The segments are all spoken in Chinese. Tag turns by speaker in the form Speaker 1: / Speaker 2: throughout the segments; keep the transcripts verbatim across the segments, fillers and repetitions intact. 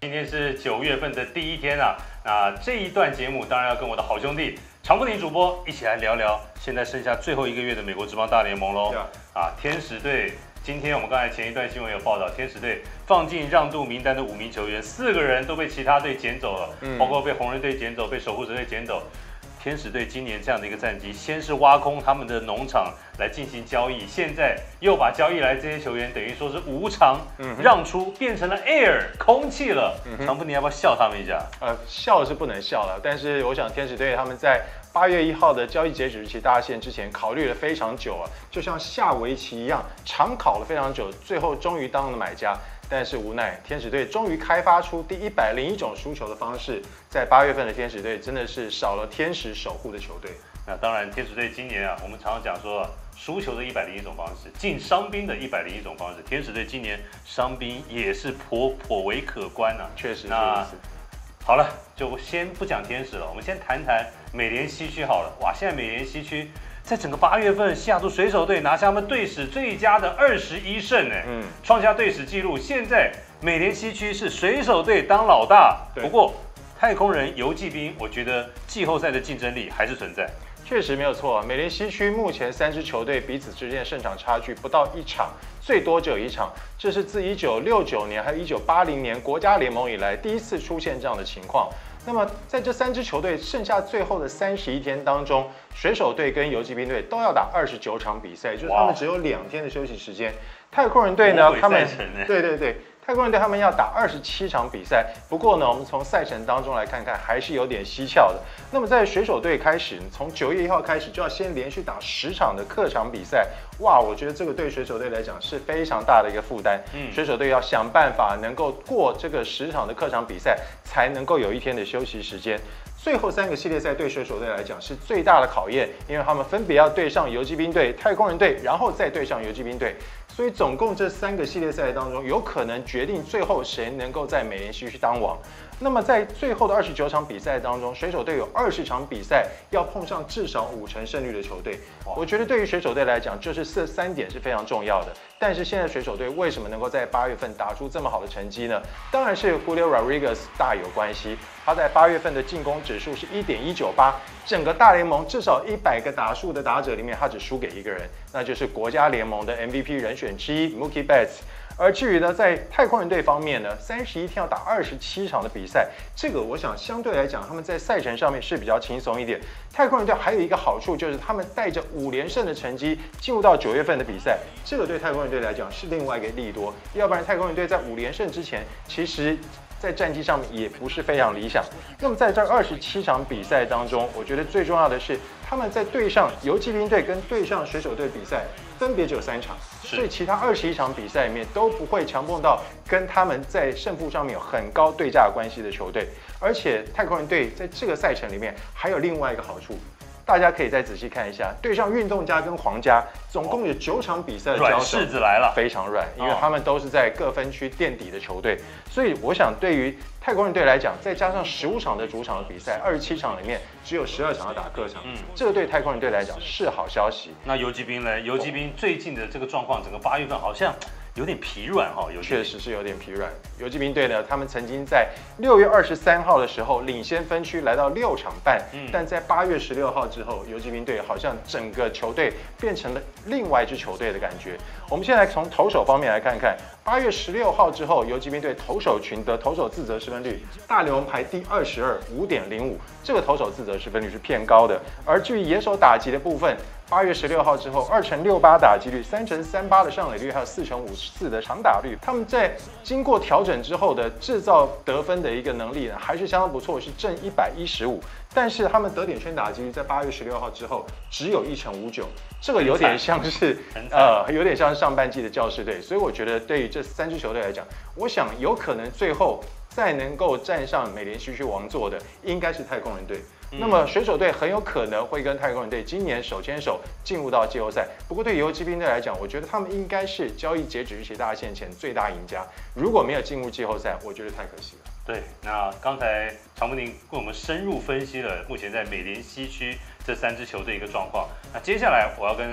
Speaker 1: 今天是九月份的第一天啊，那这一段节目当然要跟我的好兄弟常富宁主播一起来聊聊，现在剩下最后一个月的美国职棒大联盟喽。啊，天使队，今天我们刚才前一段新闻有报道，天使队放进让渡名单的五名球员，四个人都被其他队捡走了，嗯、包括被红人队捡走，被守护者队捡走。天使队今年这样的一个战绩，先是挖空他们的农场来进行交易，现在又把交易来这些球员等于说是无偿让出，嗯、变成了 air 空气了。嗯、常富，你要不要笑他们一下？
Speaker 2: 呃，笑是不能笑了，但是我想天使队他们在八月一号的交易截止日期大限之前考虑了非常久啊，就像下围棋一样，长考了非常久，最后终于当了买家。但是无奈，天使队终于开发出第一百零一种输球的方式。在八月份的天使队真的是少了天使守护的球队。
Speaker 1: 那当然，天使队今年啊，我们常常讲说，输球的一百零一种方式，进伤兵的一百零一种方式。天使队今年伤兵也是颇颇为可观啊，
Speaker 2: 确实。
Speaker 1: 那好了，就先不讲天使了，我们先谈谈美联西区好了。哇，现在美联西区。在整个八月份，西雅图水手队拿下他们队史最佳的二十一胜，哎，嗯，创下队史纪录。现在美联西区是水手队当老大，不过太空人、游骑兵，我觉得季后赛的竞争力还是存在。
Speaker 2: 确实没有错，美联西区目前三支球队彼此之间的胜场差距不到一场，最多只有一场。这是自一九六九年还有一九八零年国家联盟以来第一次出现这样的情况。那么在这三支球队剩下最后的三十一天当中，水手队跟游骑兵队都要打二十九场比赛，就是他们只有两天的休息时间。太空人队呢，他们对对对。太空人队他们要打二十七场比赛，不过呢，我们从赛程当中来看看，还是有点蹊跷的。那么在水手队开始，从九月一号开始就要先连续打十场的客场比赛，哇，我觉得这个对水手队来讲是非常大的一个负担。嗯，水手队要想办法能够过这个十场的客场比赛，才能够有一天的休息时间。最后三个系列赛对水手队来讲是最大的考验，因为他们分别要对上游骑兵队、太空人队，然后再对上游骑兵队，所以总共这三个系列赛当中，有可能决定最后谁能够在美联西区当王。那么在最后的二十九场比赛当中，水手队有二十场比赛要碰上至少五成胜率的球队。我觉得对于水手队来讲，就是这三点是非常重要的。但是现在水手队为什么能够在八月份打出这么好的成绩呢？当然是 Julio Rodriguez 大有关系。他在八月份的进攻指数是 一点一九八， 整个大联盟至少一百个打数的打者里面，他只输给一个人，那就是国家联盟的 M V P 人选之一 Mookie Betts。而至于呢，在太空人队方面呢，三十一天要打二十七场的比赛，这个我想相对来讲，他们在赛程上面是比较轻松一点。太空人队还有一个好处，就是他们带着五连胜的成绩进入到九月份的比赛，这个对太空人队来讲是另外一个利多。要不然太空人队在五连胜之前，其实在战绩上面也不是非常理想。那么在这二十七场比赛当中，我觉得最重要的是他们在对上游骑兵队跟对上水手队比赛，分别只有三场，所以其他二十一场比赛里面都不会强碰到跟他们在胜负上面有很高对价关系的球队。而且太空人队在这个赛程里面还有另外一个好处，大家可以再仔细看一下，对上运动家跟皇家，总共有九场比赛的交手，
Speaker 1: 软柿子来了，
Speaker 2: 非常软，因为他们都是在各分区垫底的球队，所以我想对于太空人队来讲，再加上十五场的主场的比赛，二十七场里面只有十二场要打客场，嗯，这个对太空人队来讲是好消息。
Speaker 1: 那游骑兵呢？游骑兵最近的这个状况，整个八月份好像有点疲软哈，
Speaker 2: 确实是有点疲软。游骑兵队呢，他们曾经在六月二十三号的时候领先分区来到六场半，嗯、但在八月十六号之后，游骑兵队好像整个球队变成了另外一支球队的感觉。我们现在从投手方面来看看，八月十六号之后，游骑兵队投手群的投手自责失分率，大联盟排第二十二，五点零五，这个投手自责失分率是偏高的。而至于野手打击的部分，八月十六号之后，二乘六八打击率，三乘三八的上垒率，还有四乘五四的长打率，他们在经过调整之后的制造得分的一个能力呢，还是相当不错，是正一百一十五。但是他们得点圈打击率在八月十六号之后只有一成五九，这个有点像是呃，有点像是上半季的教士队。所以我觉得对于这三支球队来讲，我想有可能最后再能够站上美联西区王座的，应该是太空人队。那么水手队很有可能会跟太空人队今年手牵手进入到季后赛。不过对游骑兵队来讲，我觉得他们应该是交易截止日期大限前最大赢家。如果没有进入季后赛，我觉得太可惜了。
Speaker 1: 对，那刚才常富宁为我们深入分析了目前在美联西区这三支球队一个状况。那接下来我要跟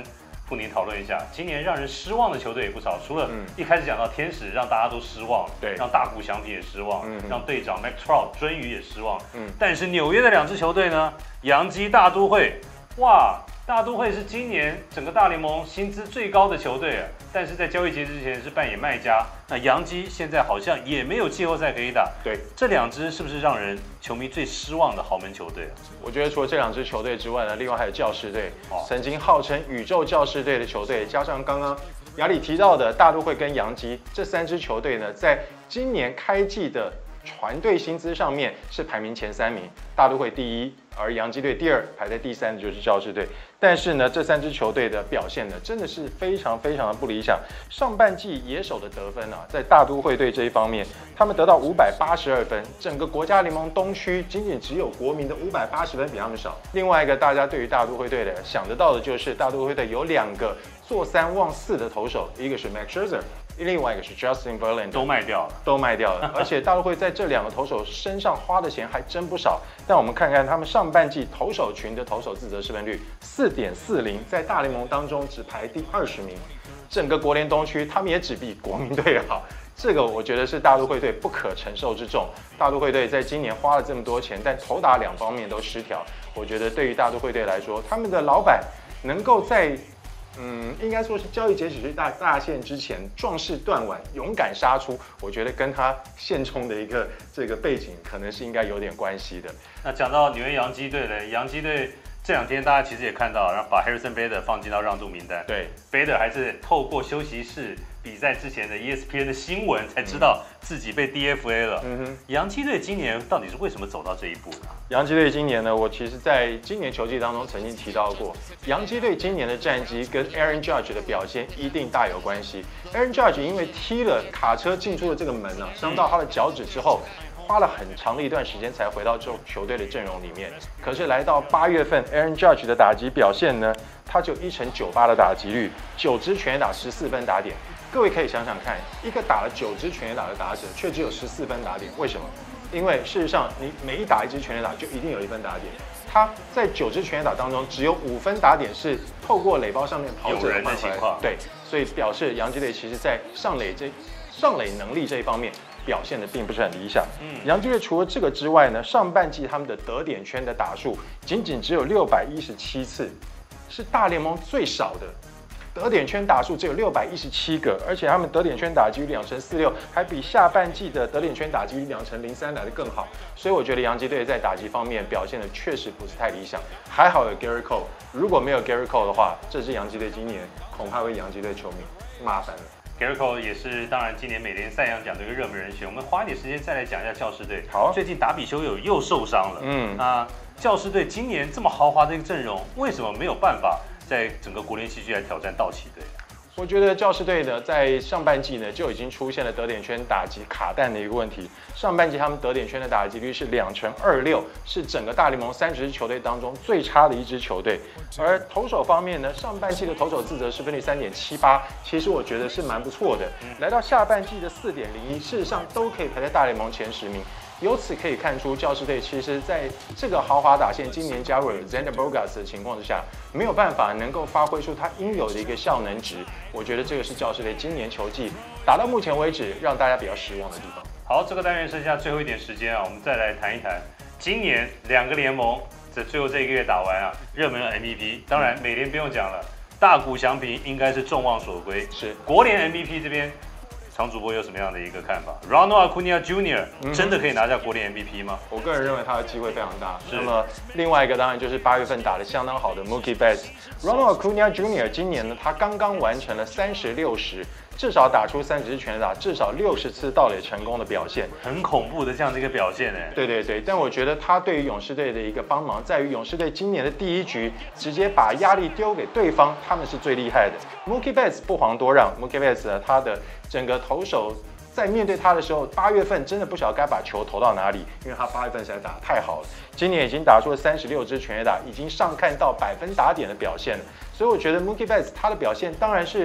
Speaker 1: 跟您讨论一下，今年让人失望的球队也不少，除了一开始讲到天使让大家都失望，
Speaker 2: 对，
Speaker 1: 让大谷翔平也失望，
Speaker 2: 嗯、
Speaker 1: 让队长 Mike Trout 鳟鱼也失望，
Speaker 2: 嗯，
Speaker 1: 但是纽约的两支球队呢，洋基、大都会，哇，大都会是今年整个大联盟薪资最高的球队啊，但是在交易截止之前是扮演卖家，那洋基现在好像也没有季后赛可以打，
Speaker 2: 对，
Speaker 1: 这两支是不是让人球迷最失望的豪门球队啊？
Speaker 2: 我觉得除了这两支球队之外呢，另外还有教士队，
Speaker 1: 哦、
Speaker 2: 曾经号称宇宙教士队的球队，加上刚刚雅里提到的大都会跟洋基这三支球队呢，在今年开季的团队薪资上面是排名前三名，大都会第一，而洋基队第二，排在第三的就是教士队。但是呢，这三支球队的表现呢，真的是非常非常的不理想。上半季野手的得分啊，在大都会队这一方面，他们得到五百八十二分，整个国家联盟东区仅仅只有国民的五百八十分比他们少。另外一个大家对于大都会队的想得到的就是大都会队有两个坐三望四的投手，一个是 Max Scherzer。另外一个是 Justin Verlander，
Speaker 1: 都卖掉了，
Speaker 2: 都卖掉了。而且大都会在这两个投手身上花的钱还真不少。但我们看看他们上半季投手群的投手自责失分率四点四零，在大联盟当中只排第二十名。整个国联东区，他们也只比国民队好。这个我觉得是大都会队不可承受之重。大都会队在今年花了这么多钱，但投打两方面都失调。我觉得对于大都会队来说，他们的老板能够在嗯，应该说是交易截止日大大限之前壮士断腕，勇敢杀出。我觉得跟他现充的一个这个背景，可能是应该有点关系的。
Speaker 1: 那讲到纽约洋基队呢，洋基队这两天大家其实也看到，然后把 Harrison Bader 放进到让渡名单。
Speaker 2: 对
Speaker 1: ，Bader 还是透过休息室比赛之前的 E S P N 的新闻才知道自己被 D F A 了。嗯哼，洋基队今年到底是为什么走到这一步呢？
Speaker 2: 洋基队今年呢，我其实在今年球季当中曾经提到过，洋基队今年的战绩跟 Aaron Judge 的表现一定大有关系。Aaron Judge 因为踢了卡车进出的这个门啊，伤到他的脚趾之后，花了很长的一段时间才回到这球队的阵容里面。可是来到八月份 ，Aaron Judge 的打击表现呢，他就一成九八的打击率，九支全垒打，十四分打点。各位可以想想看，一个打了九支全垒打的打者，却只有十四分打点，为什么？因为事实上，你每一打一支全垒打，就一定有一分打点。他在九支全垒打当中，只有五分打点是透过垒包上面跑者
Speaker 1: 换回来。
Speaker 2: 对，所以表示洋基队其实在上垒这上垒能力这一方面表现的并不是很理想。嗯，洋基队除了这个之外呢，上半季他们的得点圈的打数仅仅只有六百一十七次，是大联盟最少的。得点圈打数只有六百一十七个，而且他们得点圈打击率两成四六，还比下半季的得点圈打击率两成零三来得更好。所以我觉得洋基队在打击方面表现的确实不是太理想。还好有 Gary Cole， 如果没有 Gary Cole 的话，这支洋基队今年恐怕为洋基队球迷麻烦了。
Speaker 1: Gary Cole 也是当然今年美联赛扬奖的一个热门人选。我们花一点时间再来讲一下教士队。
Speaker 2: 好，
Speaker 1: 最近达比修有又受伤了。嗯，那教士队今年这么豪华的一个阵容，为什么没有办法在整个国联西区来挑战道奇队？
Speaker 2: 我觉得教士队呢，在上半季呢就已经出现了得点圈打击卡弹的一个问题。上半季他们得点圈的打击率是两成二六，是整个大联盟三十支球队当中最差的一支球队。而投手方面呢，上半季的投手自责失分率三点七八，其实我觉得是蛮不错的。来到下半季的四点零一，事实上都可以排在大联盟前十名。由此可以看出，教士队其实在这个豪华打线今年加入了 Xander Bogaerts 的情况之下，没有办法能够发挥出他应有的一个效能值。我觉得这个是教士队今年球季打到目前为止让大家比较失望的地方。
Speaker 1: 好，这个单元剩下最后一点时间啊，我们再来谈一谈今年两个联盟在最后这一个月打完啊，热门的 M V P， 当然美联不用讲了，大谷翔平应该是众望所归。
Speaker 2: 是国
Speaker 1: 联 M V P 这边。常主播有什么样的一个看法 ？Ronald Acuna Junior 真的可以拿下国联 M V P 吗？
Speaker 2: 我个人认为他的机会非常大。那么另外一个当然就是八月份打得相当好的 Mookie Betts。Ronald Acuna Junior 今年呢，他刚刚完成了三十六十，至少打出三十支全垒打，至少六十次盗垒成功的表现，
Speaker 1: 很恐怖的这样的一个表现哎。
Speaker 2: 对对对，但我觉得他对于勇士队的一个帮忙，在于勇士队今年的第一局直接把压力丢给对方，他们是最厉害的。Mookie Betts 不遑多让 ，Mookie Betts 呢，他的整个投手在面对他的时候，八月份真的不晓得该把球投到哪里，因为他八月份实在打得太好了。今年已经打出了三十六支全垒打，已经上看到百分打点的表现了。所以我觉得 Mookie Betts 他的表现当然是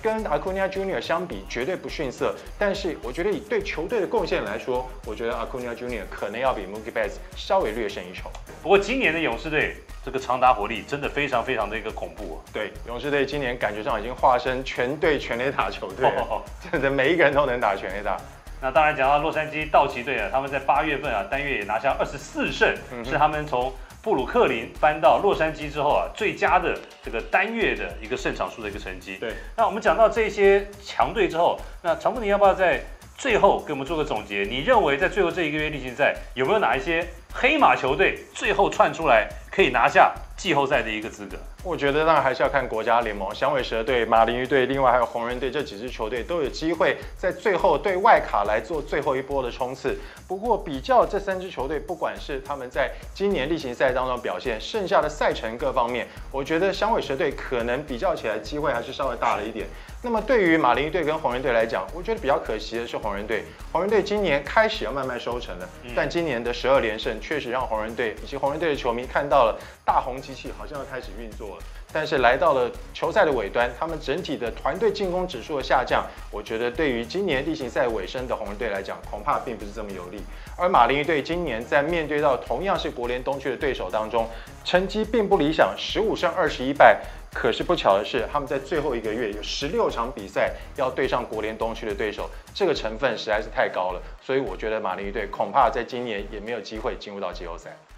Speaker 2: 跟 Acuna Junior 相比绝对不逊色，但是我觉得以对球队的贡献来说，我觉得 Acuna Junior 可能要比 Mookie Betts 稍微略胜一筹。
Speaker 1: 不过今年的勇士队这个长打火力真的非常非常的一个恐怖、啊。
Speaker 2: 对，勇士队今年感觉上已经化身全队全垒打球队了，真的每一个人都能打全垒打。
Speaker 1: 那当然讲到洛杉矶道奇队啊，他们在八月份啊单月也拿下二十四胜，嗯、是他们从布鲁克林搬到洛杉矶之后啊最佳的这个单月的一个胜场数的一个成绩。
Speaker 2: 对，
Speaker 1: 那我们讲到这些强队之后，那常富你要不要在最后给我们做个总结？你认为在最后这一个月例行赛有没有哪一些黑马球队最后窜出来可以拿下季后赛的一个资格？
Speaker 2: 我觉得当然还是要看国家联盟，响尾蛇队、马林鱼队，另外还有红人队这几支球队都有机会在最后对外卡来做最后一波的冲刺。不过比较这三支球队，不管是他们在今年例行赛当中表现，剩下的赛程各方面，我觉得响尾蛇队可能比较起来机会还是稍微大了一点。那么对于马林鱼队跟红人队来讲，我觉得比较可惜的是红人队。红人队今年开始要慢慢收成了，嗯、但今年的十二连胜确实让红人队以及红人队的球迷看到了大红机器好像要开始运作了。但是来到了球赛的尾端，他们整体的团队进攻指数的下降，我觉得对于今年例行赛尾声的红人队来讲，恐怕并不是这么有利。而马林鱼队今年在面对到同样是国联东区的对手当中，成绩并不理想，十五胜二十一败。可是不巧的是，他们在最后一个月有十六场比赛要对上国联东区的对手，这个成分实在是太高了，所以我觉得马林鱼队恐怕在今年也没有机会进入到季后赛。